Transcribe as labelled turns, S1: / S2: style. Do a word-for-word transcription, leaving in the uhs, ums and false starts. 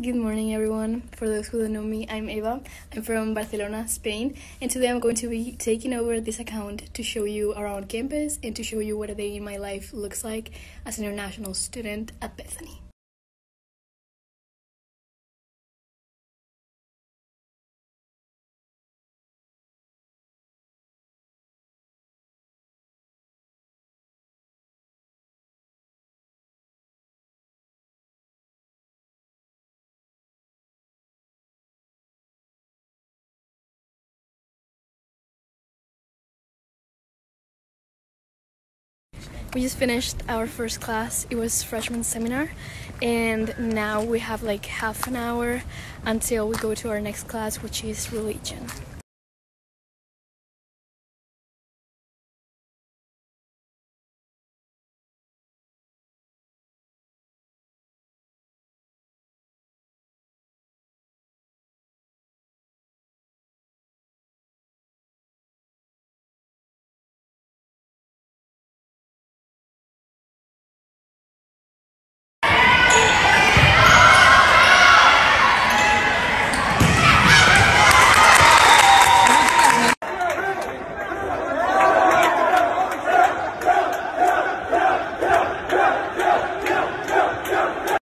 S1: Good morning, everyone. For those who don't know me, I'm Eva. I'm from Barcelona, Spain, and today I'm going to be taking over this account to show you around campus and to show you what a day in my life looks like as an international student at Bethany. We just finished our first class. It was freshman seminar, and now we have like half an hour until we go to our next class, which is religion.